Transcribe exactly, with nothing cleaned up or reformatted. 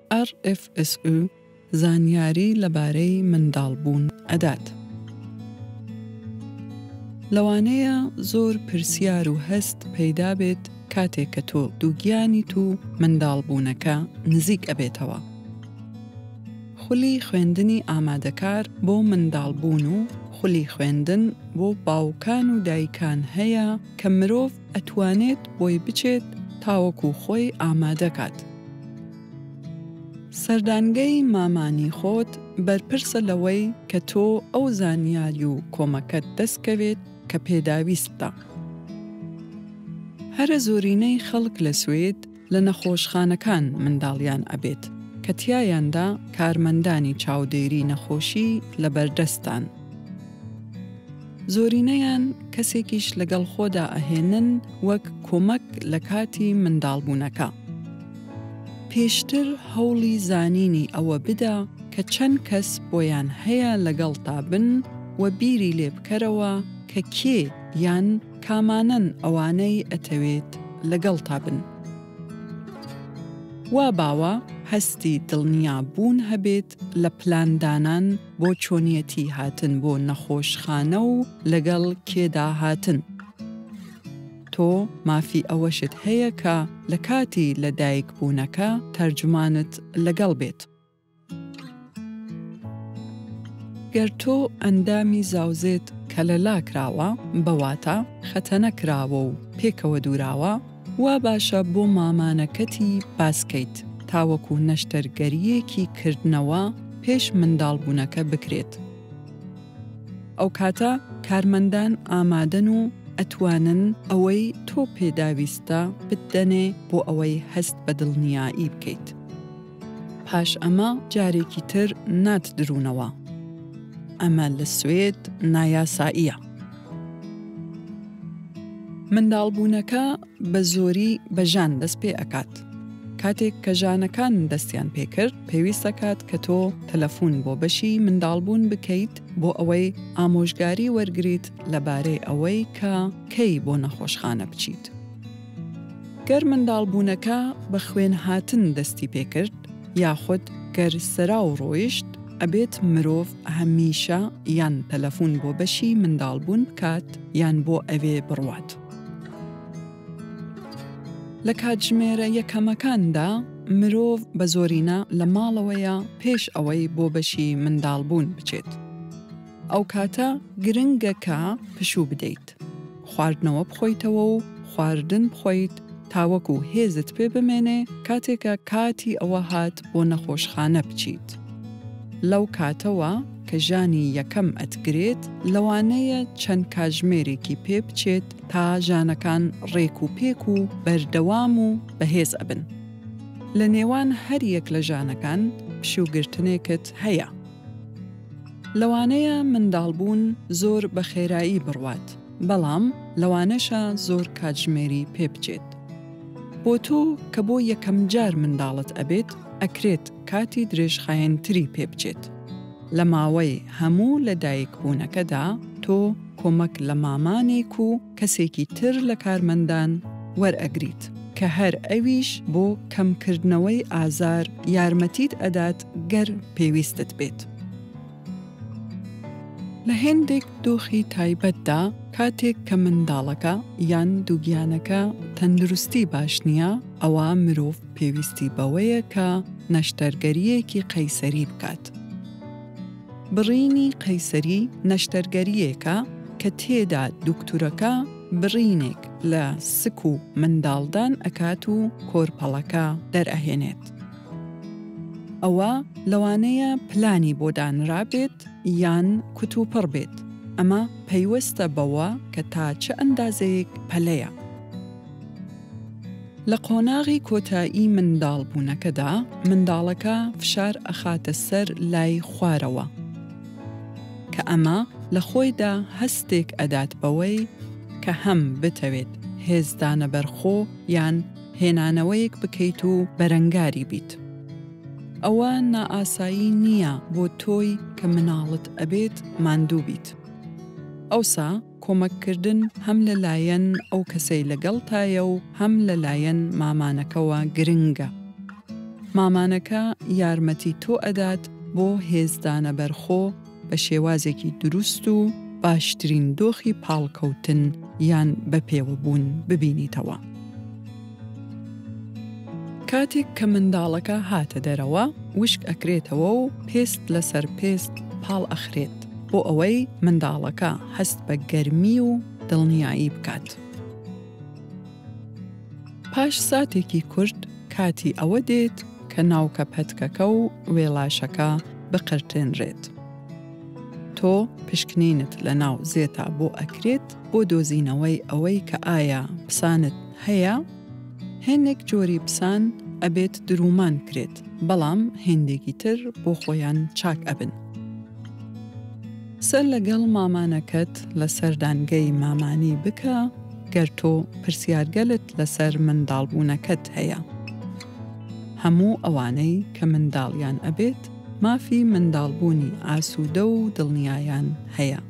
ئار ئێف ئێس ئو زانیاری لەبارەی منداڵبوون ئەدات. لەوانەیە زۆر پرسیار و هەست پەیدا بێت کاتێک کە تۆ دووگیانیت و منداڵبوونەکە نزیک ئەبێتەوە. خولی خوێندنی ئامادەکار بۆ منداڵبوون و خولی خوێندن بۆ باوکان و دایکان هەیە کە مرۆڤ ئەتوانێت بۆی بچێت تاوەکو خۆی ئامادەکات. سەردانگەی مامانی خۆت بەرپرسە لەوەی کە تۆ ئەو زانیاری و کۆمەکەت دەستکەوێت کە پێداویستە. هەرە زۆرینەی خەڵک لە سوێد لە نەخۆشخانەکان منداڵیان ئەبێت کە تیایاندا کارمەندانی چاودێری نەخۆشی لە بەردەستان. زۆرینەیان کەسێکیش لەگەڵ خۆدا ئەهێنن وەک کۆمەک لە کاتی منداڵبوونەکە. پێشتر هەوڵی زانینی ئەوە بدە کە چەند کەس بۆیان هەیە لەگەڵ تا بن و بیری لێ بکەرەوە کە کێ یان کامانن ئەوانەی ئەتەوێت لەگەڵ تا بن. وا باوە هەستی دڵنیا بوون هەبێت لە پلاندانان بۆ چۆنیەتی هاتن بۆ نەخۆشخانە و لەگەڵ کێدا هاتن. تۆ مافی ئەوەشت هەیە کە لە کاتی لەدایک بوونەکە تەرجمانت لەگەڵ بێت. گەر تۆ ئەندامی زاوزێت کە لەلا کراوە بەواتە خەتەنە کراوە و پێکەوە دووراوە، وا باشە بۆ مامانەکەتی باسکەیت تاوەکو نەشتەرگەریەکی کردنەوە پێش منداڵبوونەکە بکرێت. ئەو کاتە کارمەندان ئامادەن و ئەتوانن ئەوەی تۆ پێداویستە بدەنێ بۆ ئەوەی هەست بە دڵنیایی بکەیت. پاش ئەمە جارێکی تر ناتدرونەوە. ئەمە لە سوێد نایاساییە. منداڵبوونەکە بە زۆری بە ژان دەست پێ ئەکات. کاتێک کە ژانەکان دەستیان پێکرد، پێویستەکات کە تۆ تەلەفۆن بۆ بەشی منداڵبوون بکەیت بۆ ئەوەی ئامۆژگاری وەرگریت لەبارەی ئەوەی کە کەی بۆ نەخۆشخانە بچیت. گەر منداڵبوونەکە بە خوێن هاتن دەستی پێکرد، یاخود گەر سەرا و ڕۆیشت، ئەبێت مرۆڤ هەمیشە یان تەلەفۆن بۆ بەشی منداڵبوون بکات یان بۆ ئەوێ بڕوات. لە کاتژمێرە یەکەمەکاندا مرۆڤ بە زۆرینە لە ماڵەوەیە پێش ئەوەی بۆ بەشی منداڵبوون بچێت. ئەو کاتە گرنگە کە پشوو بدەیت، خواردنەوە بخۆیتەوە و خواردن بخۆیت تاوەکو هێزت پێ بمێنێ کاتێکە کاتی ئەوە هات بۆ نەخۆشخانە بچیت. لەو کاتەوە کە ژانی یەکەم ئەتگرێت، لەوانەیە چەند کاتژمێرێکی پێ بچێت تا ژانەکان ڕێک و پێک و بەردەوام و بەهێز ئەبن. لە نێوان هەر یەک لە ژانەکان پشوگرتنێکت هەیە. لەوانەیە منداڵبوون زۆر بە خێرایی بڕوات، بەڵام لەوانەشە زۆر کاتژمێری پێ بچێت. بۆ تۆ کە بۆ یەکەم جار منداڵت ئەبێت، ئەکرێت کاتی درێژخایەنتری پێ بچێت. لە ماوەی هەموو لەدایک بوونەکەدا تۆ کۆمەک لە مامانێک و کەسێکی تر لە کارمەندان وەرئەگریت کە هەر ئەویش بۆ کەمکردنەوەی ئازار یارمەتیت ئەدات گەر پێویستت بێت. لە هێندێک دۆخی تایبەتدا کاتێک کە منداڵەکە یان دووگیانەکە تەندروستی باش نییە، ئەوە مرۆڤ پێویستی بەوەیە کە نەشتەرگەریەکی قەیسەری بکات. بڕینی قەیسەری نەشتەرگەریەکە کە تێدا دوکتورەکە بڕینێک لە سک و منداڵدان ئەکات و کۆرپەڵەکە دەرئەهێنێت. ئەوە لەوانەیە پلانی بۆ دانرابێت یان کوتوپڕ بێت. ئەمە پەیوەستە بەوە کە تا چه ئەندازەیەک پەلەیە. لە قۆناغی کۆتایی منداڵبوونەکەدا منداڵەکە فشار ئەخاتە سەر لای خوارەوە کە ئەمە لە خۆیدا هەستێک ئەدات بەوەی کە هەم بتەوێت هێزدانە بەرخۆ یان هێنانەوەیەک بکەیت و بەرەنگاری بیت. ئەوە نائاسایی نییە بۆ تۆی کە مناڵت ئەبێت ماندوو بیت. ئەوسا کۆمەککردن هەم لەلایەن ئەو کەسەی لەگەڵ تایە و هەم لەلایەن مامانەکەوە گرنگە. مامانەکە یارمەتی تۆ ئەدات بۆ هێزدانە بەرخۆ بە شێوازێکی دروست و باشترین دۆخی پاڵکەوتن یان بەپێوەبوون ببینیتەوە. کاتێک کە منداڵەکە هاتە دەرەوە، وشک ئەکرێتەوە و پێست لەسەر پێست پاڵ ئەخرێت بۆ ئەوەی منداڵەکە هەست بە گەرمی و دڵنیایی بکات. پاش ساتێکی کورت کاتی ئەوە دێت کە ناوکە پەتکەکە و وێڵاشەکە بقرتێنرێت. تۆ پشکنینت لە ناو زێتا بۆ ئەکرێت بۆ دۆزینەوەی ئەوەی کە ئایا پسانت هەیە. هێندێک جۆری پسان ئەبێت درومان کرێت، بەڵام هێندێکی تر بۆ خۆیان چاک ئەبن. سەر لەگەڵ مامانەکەت لە سەردانگەی مامانی بکە گەر تۆ پرسیارگەلت لەسەر منداڵبوونەکەت هەیە. هەموو ئەوانەی کە منداڵیان ئەبێت مافی منداڵبوونی ئاسوودە و دڵنیایان هەیە.